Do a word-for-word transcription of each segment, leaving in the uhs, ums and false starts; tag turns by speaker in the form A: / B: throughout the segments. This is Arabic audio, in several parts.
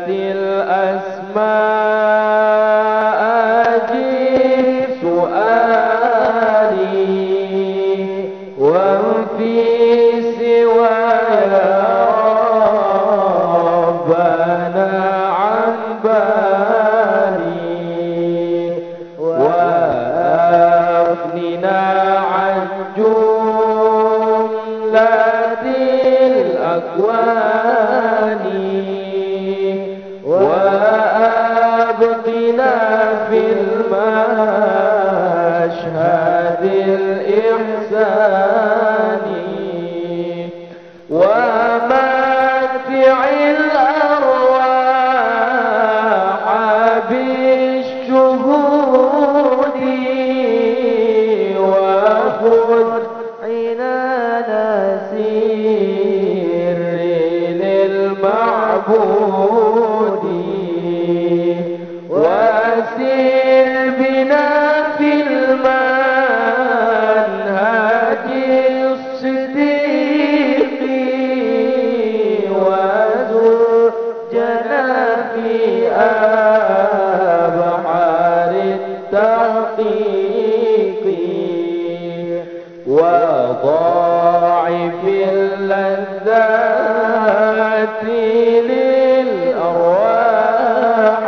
A: الأسماء أجب سؤالي وفي سواي ربنا عن بالي وأفننا عن جملة الأكوان وأبقنا في المشهد الإحسان ومتع الأرواح بالشهود وخذ عنانا سير للمعبود وسير بنا في المنهج الصديق وزجنا في أبحار التحقيق وضاعف اللذات للأرواح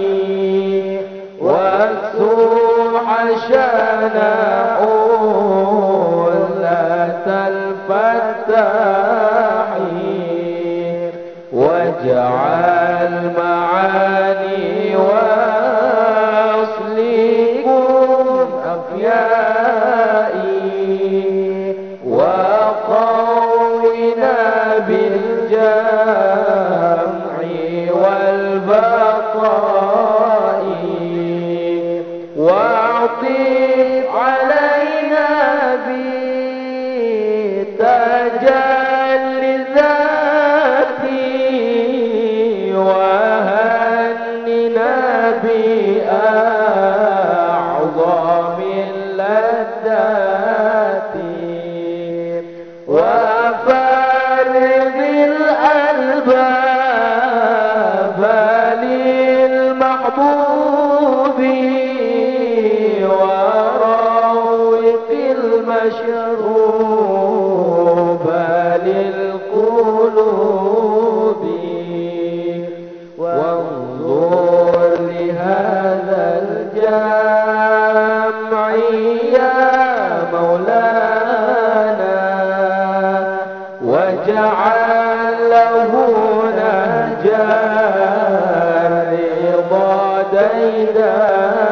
A: واكسوح شنح حلة الفتاح واجعل معاني واصلكم أفيائي وقونا بالجمع والبقاء واعطف علينا بتجلي ذاتي وهننا بأعظم اللذات وفرغ الألباب للمحبوب وروق المشروب للقلوب وانظر لهذا الجمع يا مولانا واجعل له نهجا رضا ديدان